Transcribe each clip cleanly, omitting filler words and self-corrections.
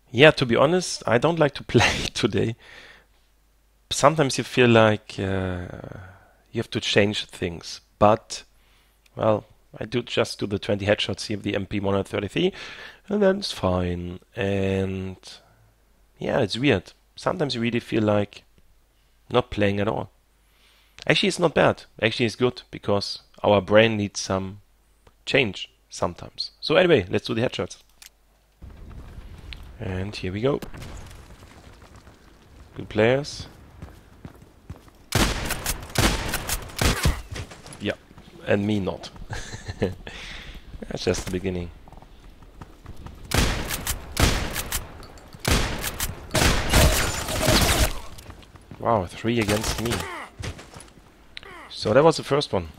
Yeah, to be honest, I don't like to play today. Sometimes you feel like you have to change things, but well, I just do the 20 headshots here with the MP133, and then it's fine. And yeah, it's weird. Sometimes you really feel like not playing at all. Actually, it's not bad. Actually, it's good because our brain needs some change sometimes. So anyway, let's do the headshots. And here we go. Good players. Yeah, and me not. That's just the beginning. Wow, 3 against me. So that was the first one.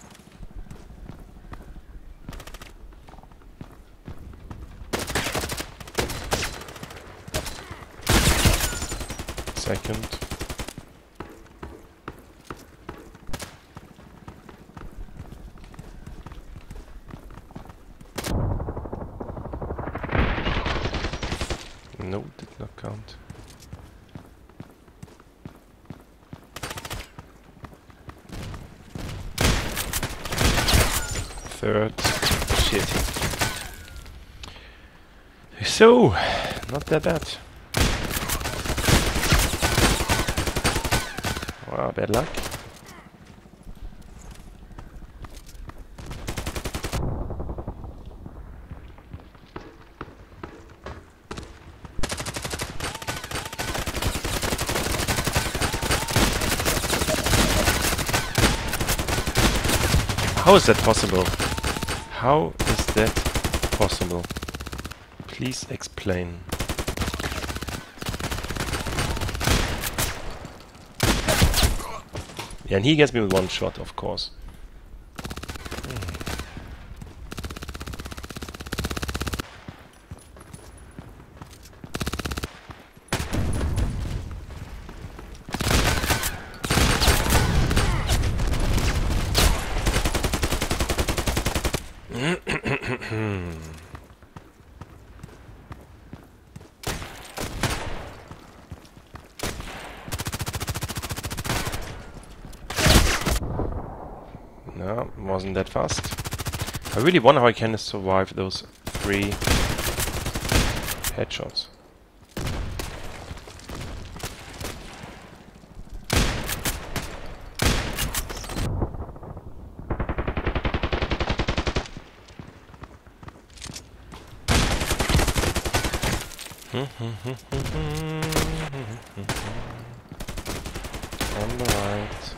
Second. No, did not count. Third. Shit. So, not that bad. Wow, bad luck. How is that possible? How is that possible? Please explain. Yeah, and he gets me with one shot, of course. No, wasn't that fast. I really wonder how I can survive those 3 headshots. On the right.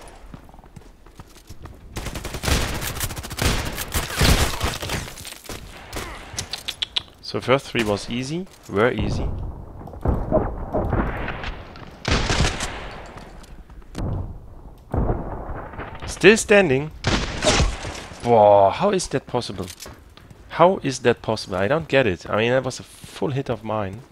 So first 3 was easy, were easy. Still standing. Whoa, how is that possible? How is that possible? I don't get it. I mean, that was a full hit of mine.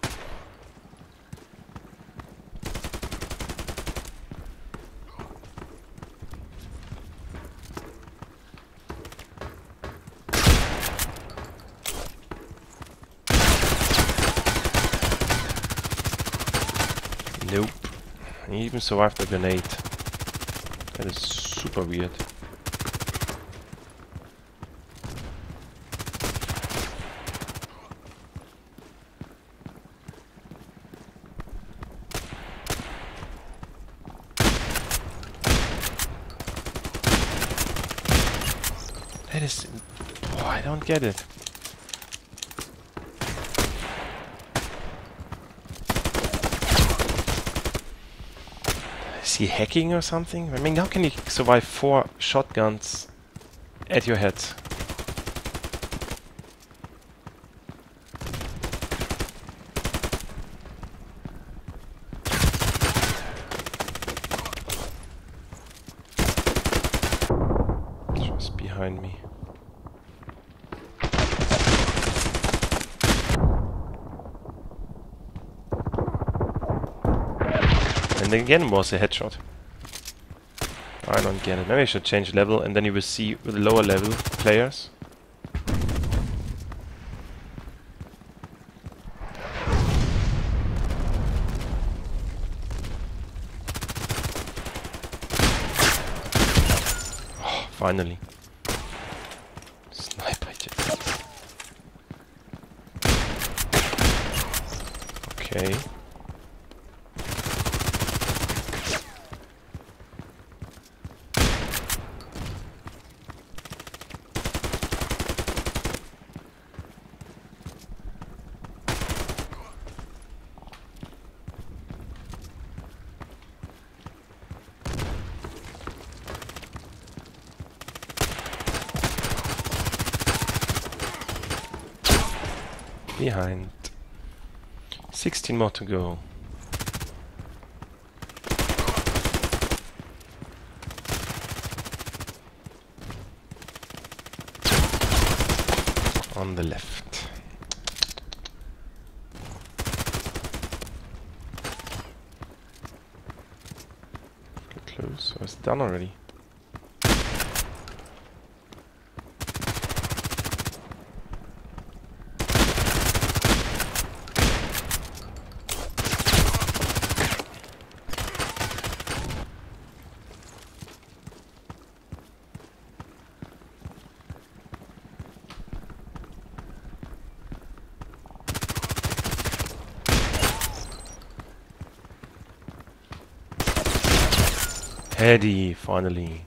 Nope. He even survived the grenade. That is super weird. That is... Oh, I don't get it. Is he hacking or something? I mean, how can you survive 4 shotguns at your head? Just behind me. And again was a headshot. I don't get it. Maybe I should change level and then you will see with lower level players. Finally. Sniper jet. Okay. Behind. 16 more to go. On the left. Get close. Oh, it's done already. Eddie, finally.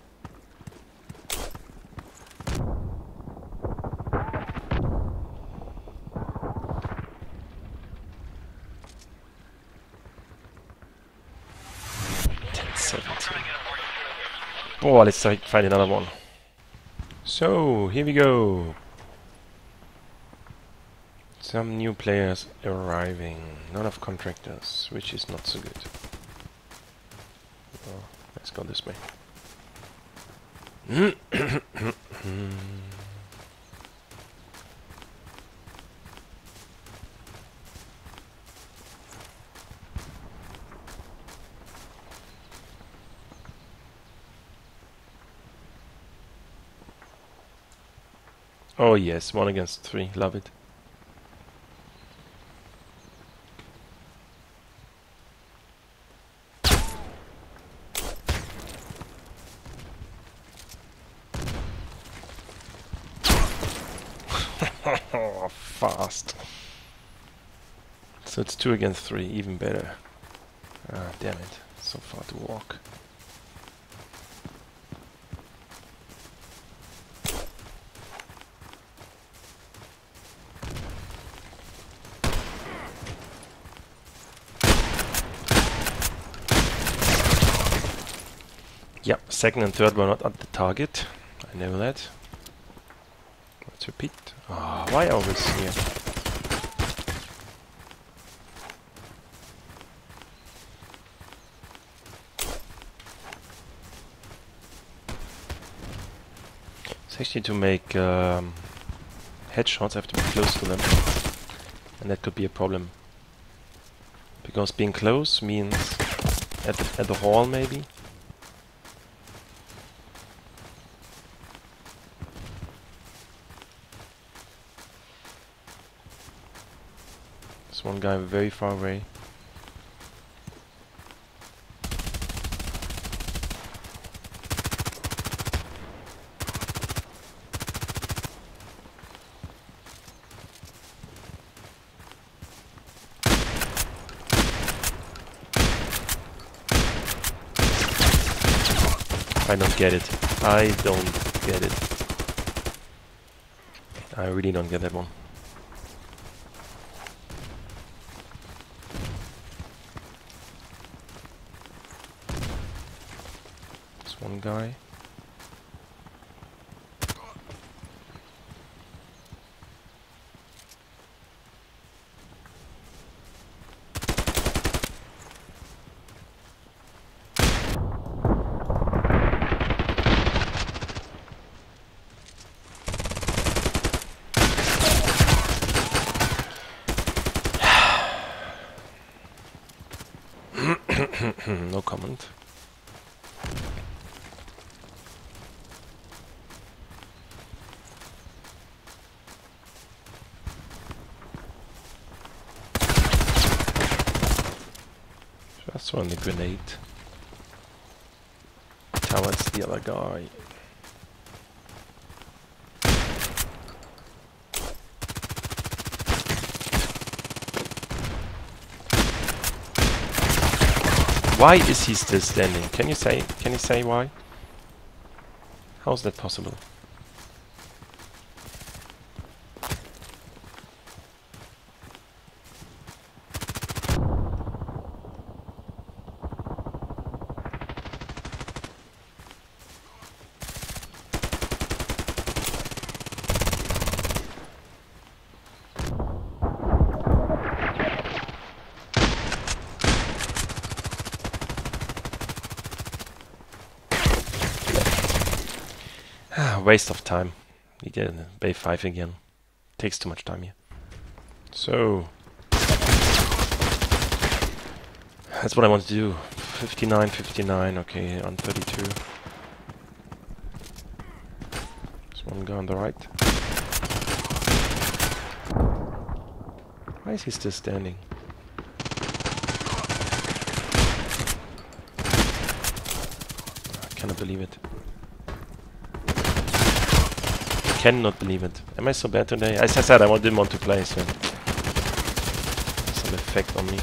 Oh, let's find another one. So, here we go. Some new players arriving. None of contractors, which is not so good. Oh, let's go this way. Oh yes, 1 against 3, love it. Fast. So it's 2 against 3, even better. Ah, damn it, so far to walk. Yep, second and third were not at the target. I know that. Let's repeat. Ah, why always here? It's actually to make headshots, I have to be close to them. And that could be a problem. Because being close means at the hall maybe. There's one guy very far away. I don't get it. I don't get it. I really don't get that one. There's one guy. No comment. Just throwing the grenade towards the other guy. Why is he still standing? Can you say why? How is that possible? Waste of time. We get Bay 5 again. Takes too much time here. So that's what I want to do. 59, 59, okay, on 32. There's one guy on the right. Why is he still standing? I cannot believe it. Cannot believe it. Am I so bad today? As I said, I didn't want to play, so some effect on me.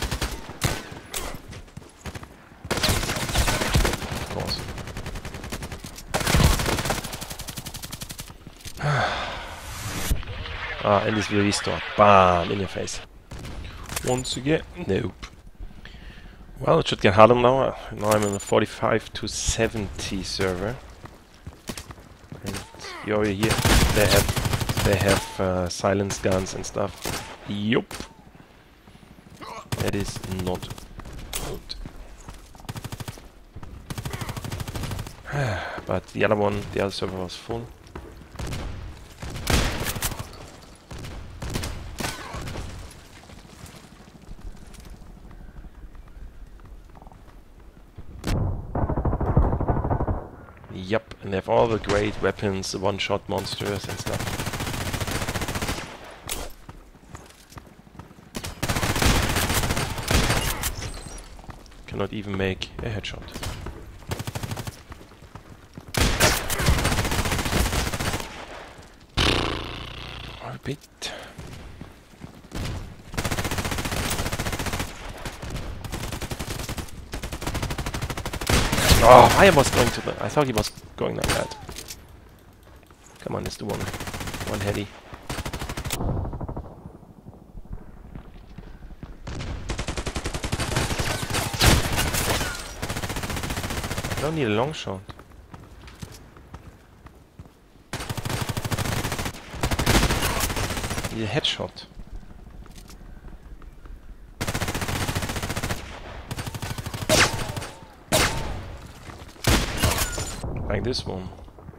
Of course. And this will restore. Bam! In your face. Once again. Nope. Well, it should get harder now. Now I'm on a 45 to 70 server. You already hear they have silence guns and stuff. Yup. That is not good. But the other server was full. Yep, and they have all the great weapons, the one-shot monsters and stuff. Cannot even make a headshot. A bit. Oh, I was going to the... I thought he was going like that. Come on, let's do one heady. I don't need a long shot. I need a headshot. Like this one.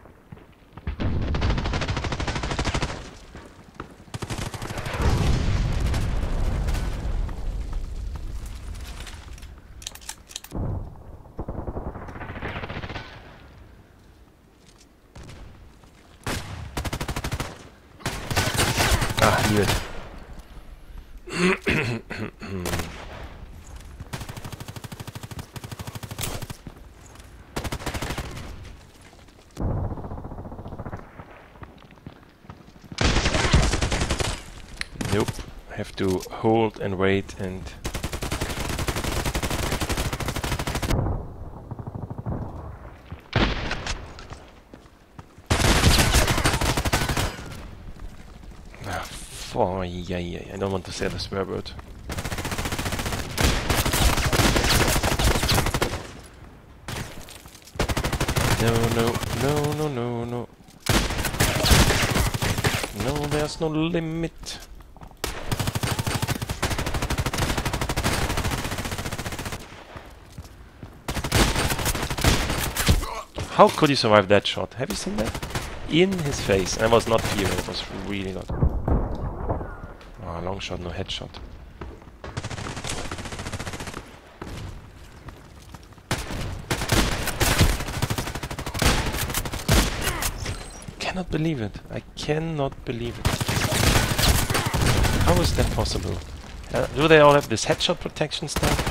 Ah, knew it. Nope. Have to hold and wait and... Oh, yeah. I don't want to say the swear word. No. No, there's no limit. How could he survive that shot? Have you seen that? In his face. And I was not fearing, it was really not. Oh, long shot, no headshot. Cannot believe it. I cannot believe it. How is that possible? Do they all have this headshot protection stuff?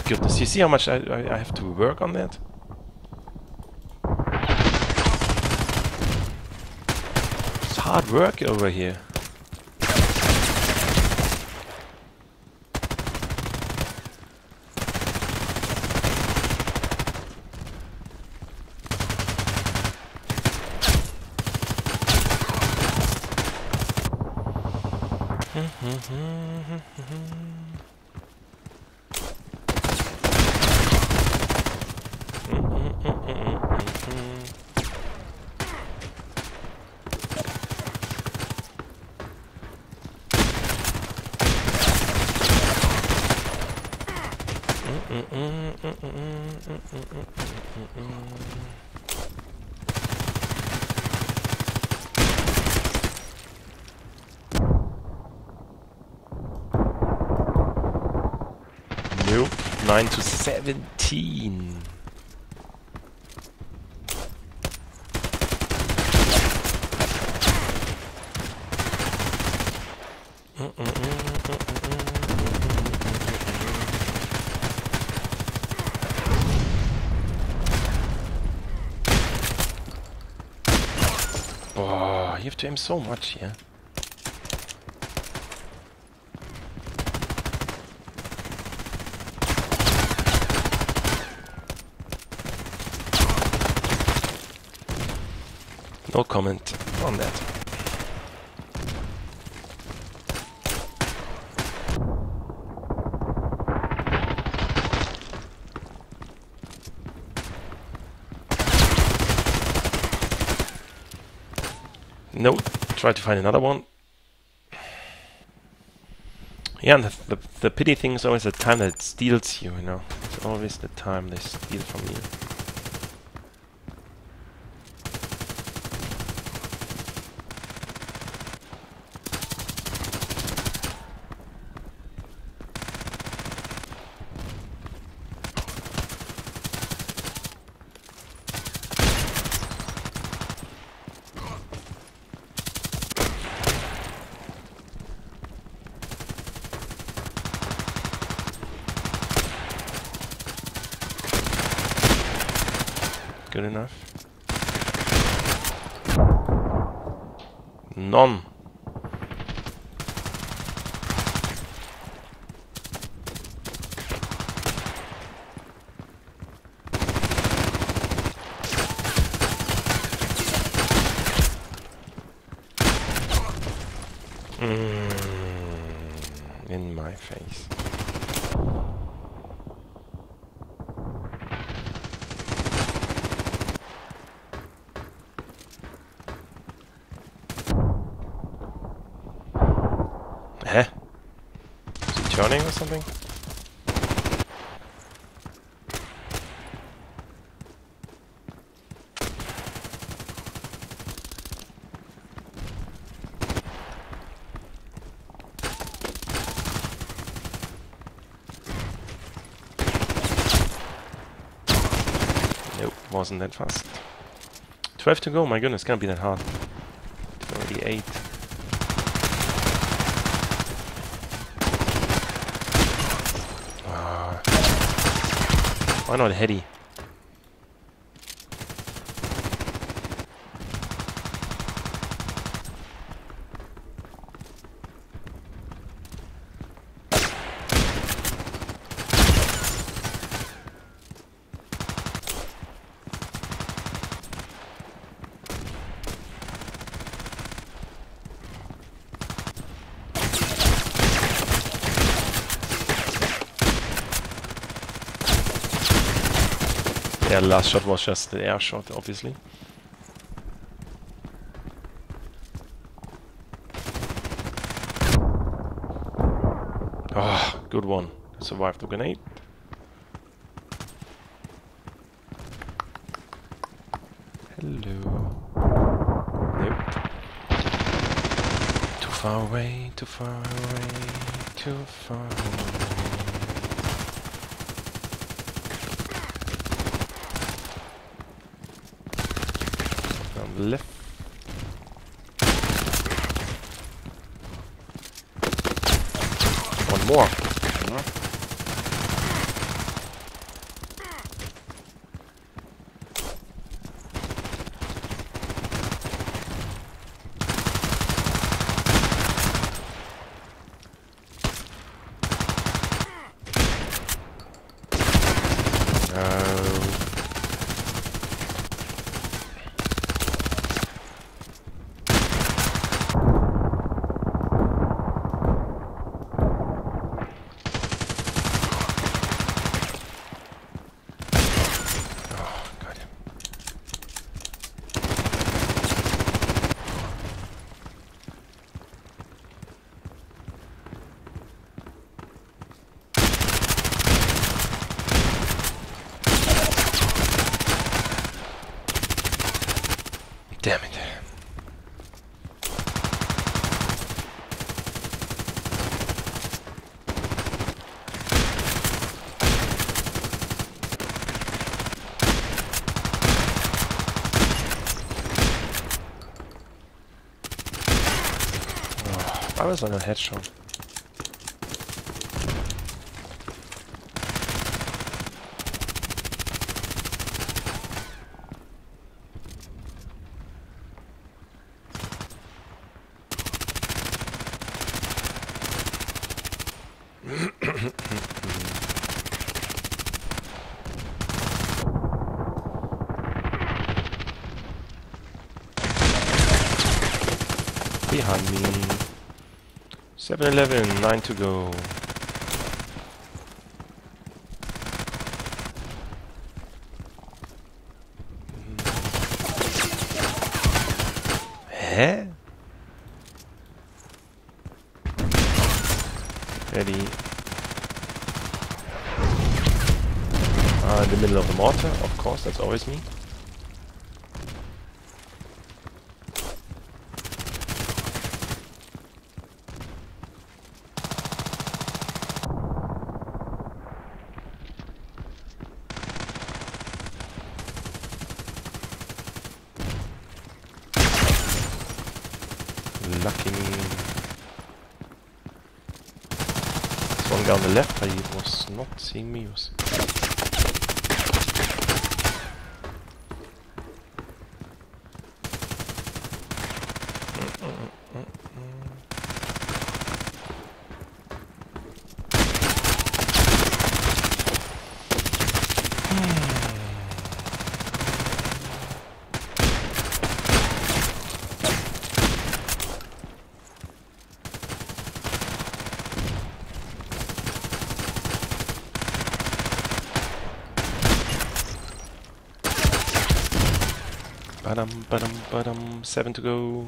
goodness, you see how much I have to work on that? It's hard work over here. Nope, 9 to 17. Oh, you have to aim so much here. No comment on that. No, try to find another one. Yeah, and the pity thing is always the time that it steals you, you know. It's always the time they steal from you. Good enough. None. In my face. Huh? Is he turning or something? Nope, wasn't that fast. 12 to go, my goodness, can't be that hard. It's already 8. Why not heady? Yeah, the last shot was just the air shot, obviously. Ah, oh, good one. Survived the grenade. Hello. Nope. Too far away, too far away, too far away. Left. One more. I was on a headshot. Behind me. 7-11, 9 to go. Hä? Ready. In the middle of the mortar, of course, that's always me. Lucky me. There's one guy on the left, but he was not seeing me. Badum, 7 to go.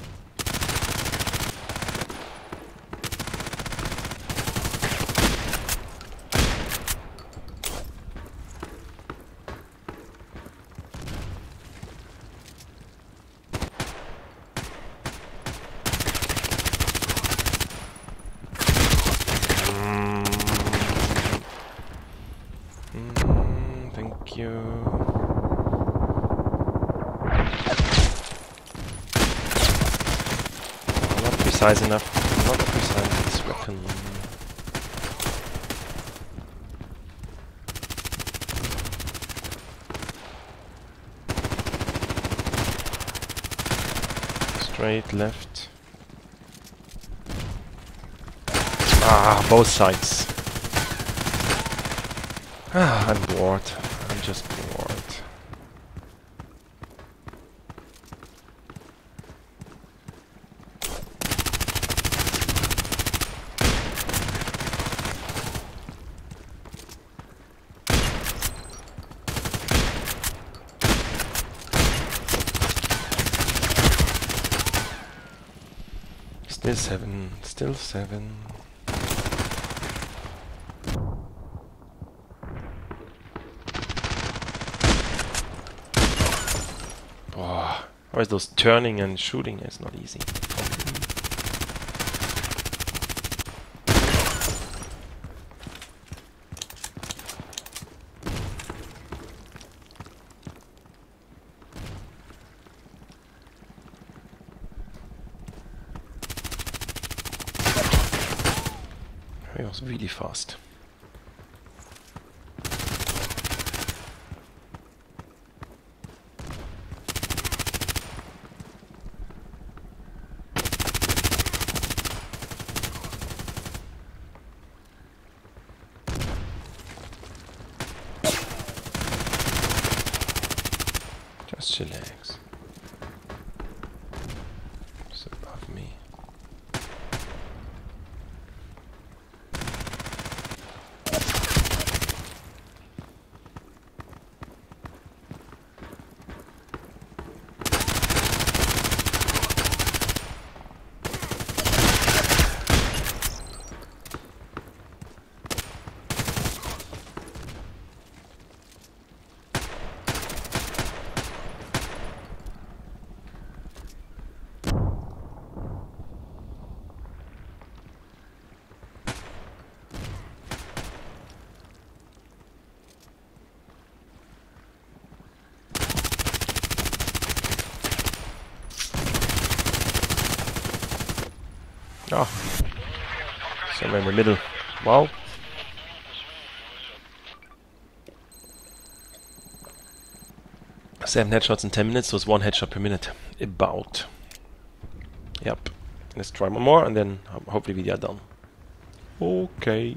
Thank you. Precise enough. Not precise this weapon. Straight left. Ah, both sides. Ah, I'm bored. I'm just bored. Still 7, still 7. Boah, always those turning and shooting is not easy. It was really fast. Just chillax. Just above me. Ah, somewhere in the middle. Wow. 7 headshots in 10 minutes, so it's 1 headshot per minute. About. Yep. Let's try one more and then hopefully we are done. Okay.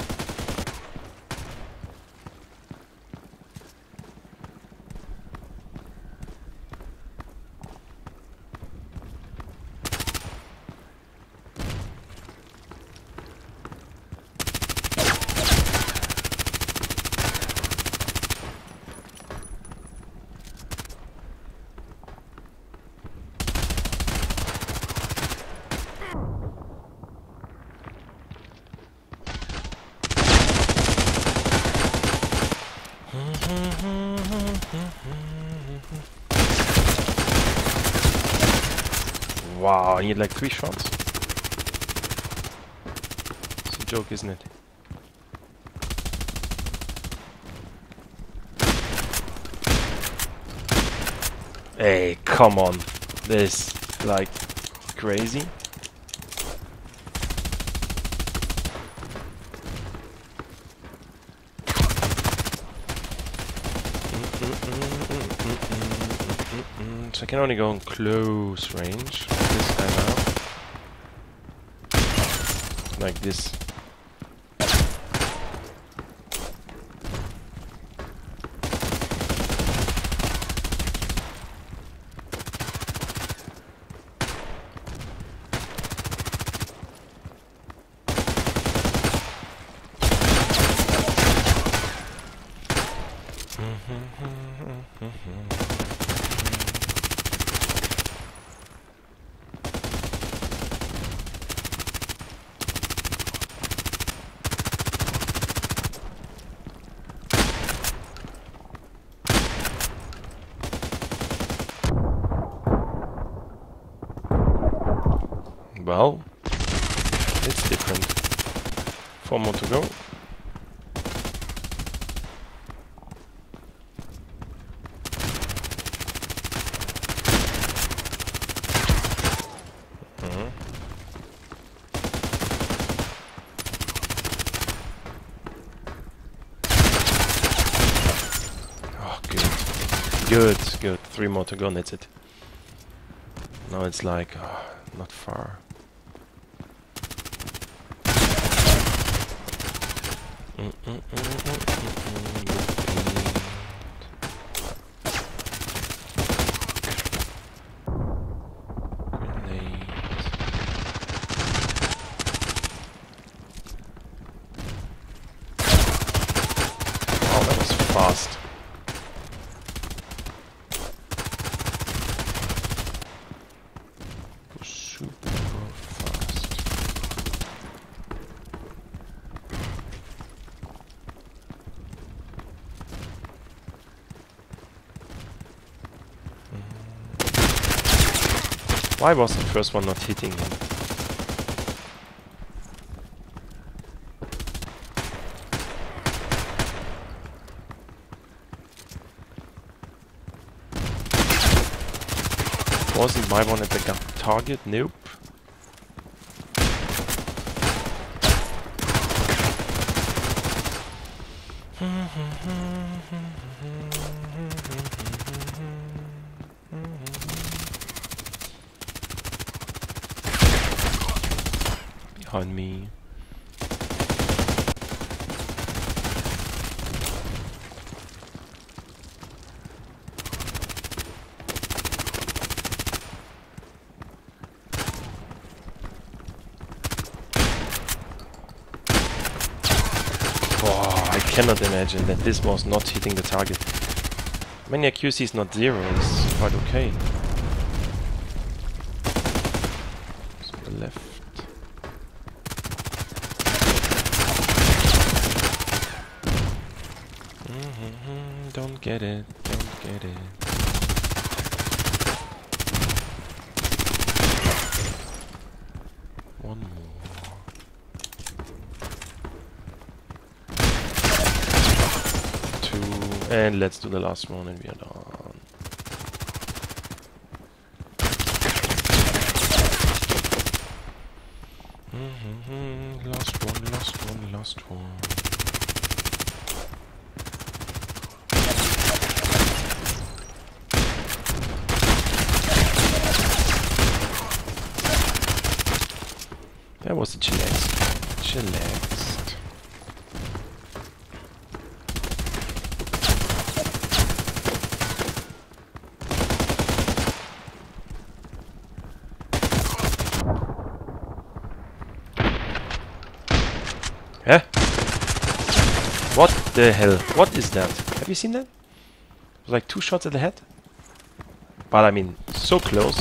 Wow, I need like 3 shots. It's a joke, isn't it? Hey, come on. This is like crazy. So I can only go in close range. This guy now. Like this. Well, it's different. 4 more to go. Oh, good. Good. 3 more to go and that's it. Now it's like, not far. Fast. Super fast. Why was the first one not hitting him? Wasn't my one at the target? Nope. Behind me. I cannot imagine that this was not hitting the target. When accuracy is not 0, it's quite okay. So the left. Don't get it, don't get it. One more. And let's do the last one and we are done. Lost one, lost one, lost one. That was the chillax. Chillaxed. Huh? What the hell? What is that? Have you seen that? It was like 2 shots at the head. But I mean, so close.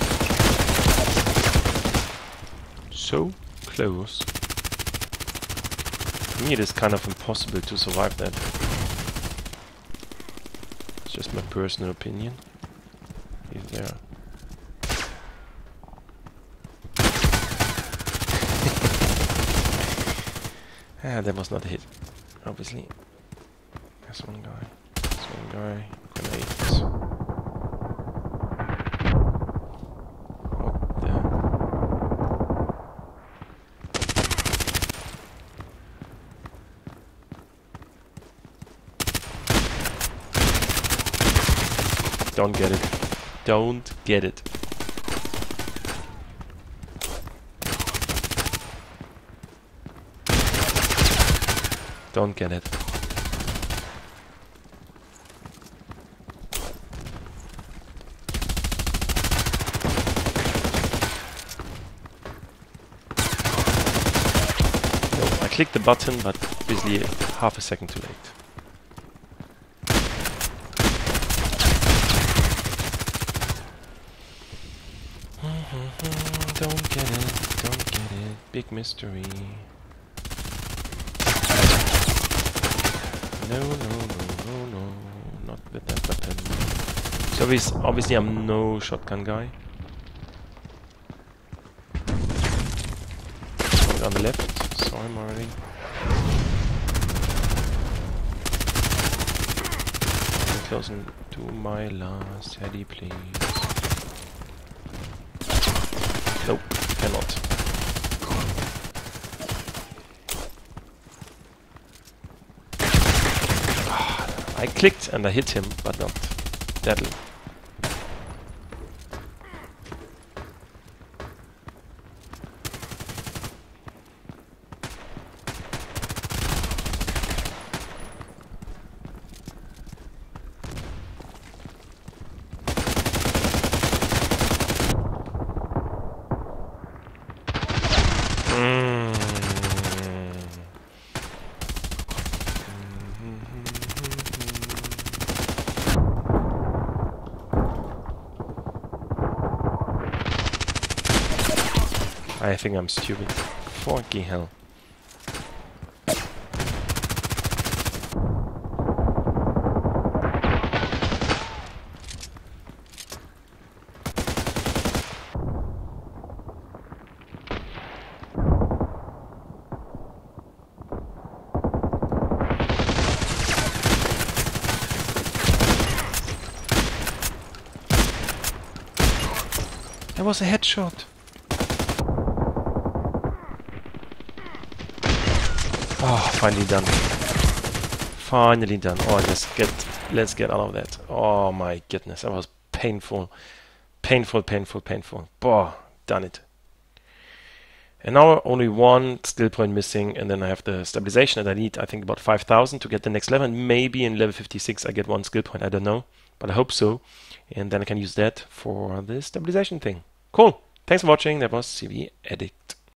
So close. For me it is kind of impossible to survive that. It's just my personal opinion. He's there. Ah, that was not a hit, obviously. There's one guy. There's one guy. Grenades. What the? Don't get it. Don't get it. Don't get it. No, I clicked the button, but obviously half a second too late. Don't get it, don't get it. Big mystery. No, not with that weapon. So obviously I'm no shotgun guy. One on the left, saw him already. Close to my last heady, please. Nope, cannot. I clicked and I hit him, but not deadly. I think I'm stupid. Fucking hell. That was a headshot. Oh, finally done. Finally done. Oh, let's get out of that. Oh my goodness, that was painful. Painful. Boah, done it. And now only one skill point missing, and then I have the stabilization that I need, I think about 5,000 to get the next level, and maybe in level 56 I get 1 skill point, I don't know, but I hope so. And then I can use that for the stabilization thing. Cool. Thanks for watching. That was CV Addict.